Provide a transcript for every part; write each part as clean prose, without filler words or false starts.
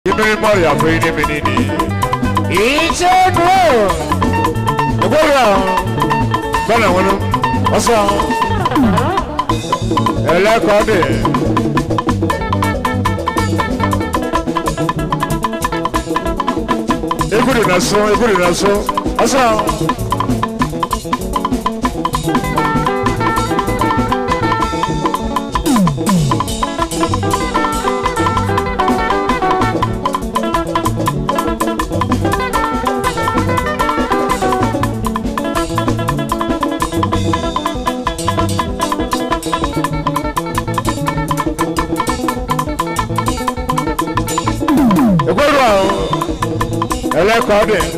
Imeri Maria for any minute. It's a no. The boy, Bella, what's up? Ella called it. Everybody so. What's up? Called it.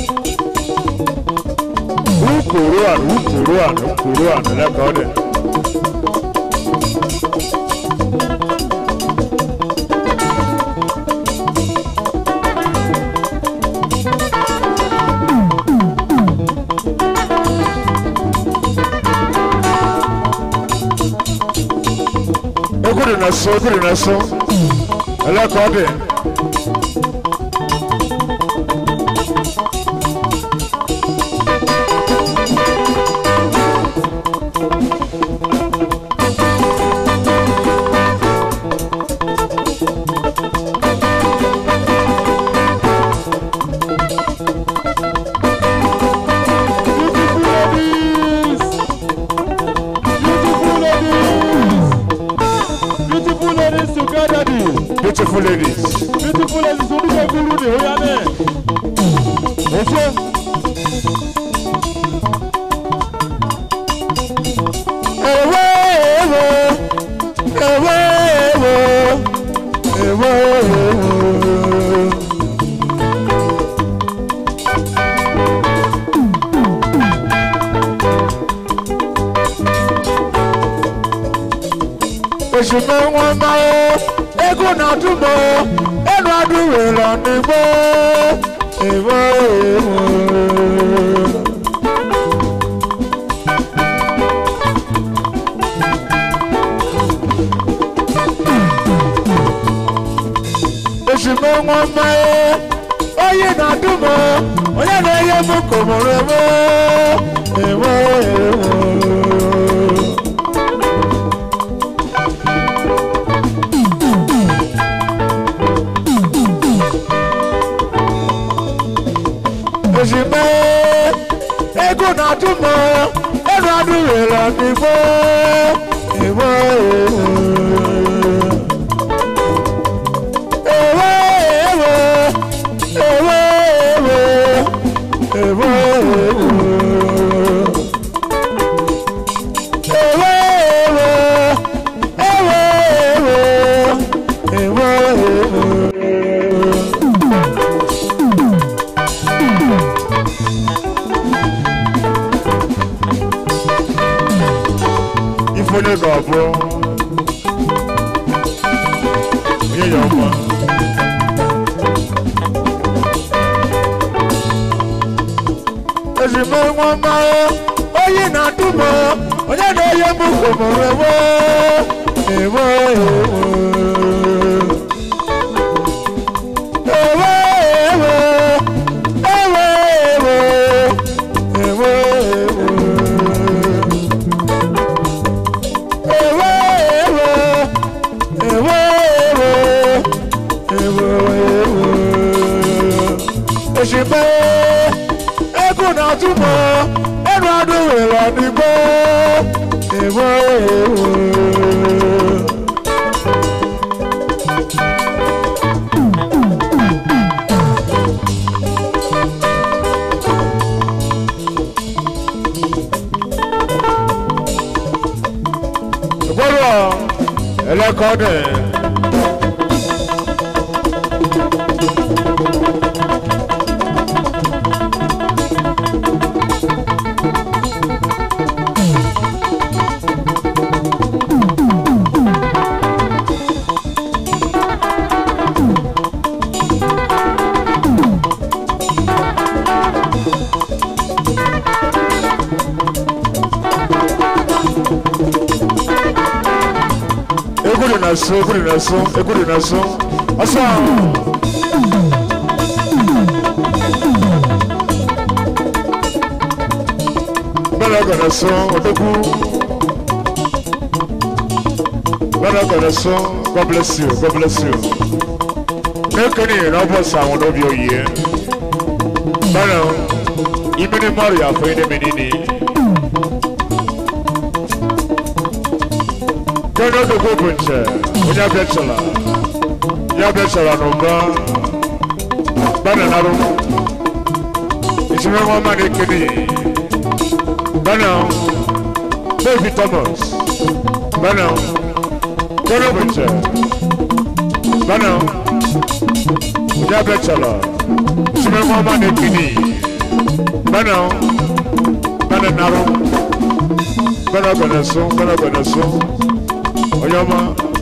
Ukuruan, ela called it. Ekuru ela called it. Beautiful ladies, only guru de hoyane. Oso. Ewo. Oshimo wama ego na tumo enu aduwe lo nibo ewo. Oshimo wama oye na tumo oye na ye muko moremo ewo. Oshime ego na tumo enu aduwe lo nibo ewo. Ifone gabo ye yoma ezime nwama oyi na tumo onye na ye mu komorewo ewo. Oshime ego na tumo enu aduwe lo nibo ewo. Gboro elekode Ekuri na so. Asa. gonna song, Brother gonna song. God bless you. God bless you. Make any number sound of your year. Brother, even in Maria for any minute. Turn out the good winter. When you're bachelor. You're bachelor number. Brother, it's my mama Kenny. Brother, baby Thomas. Brother. Turn over, sir. Bano, yeah, bachelor. Smell more money, Kenny. Bano, Bananaro. Banabanaso. Oyama.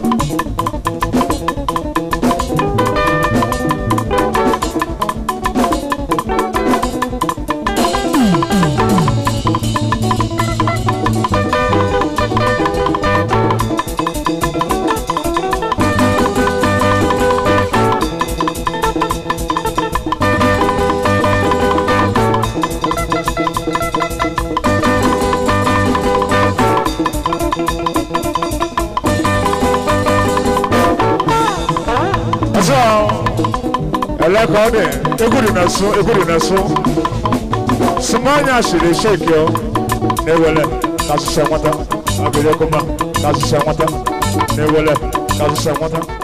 Kode, eguri na so. Simanya shire shake yo. Newele, kasu semwata. Abele kuma, kasu semwata. Newele, kasu semwata.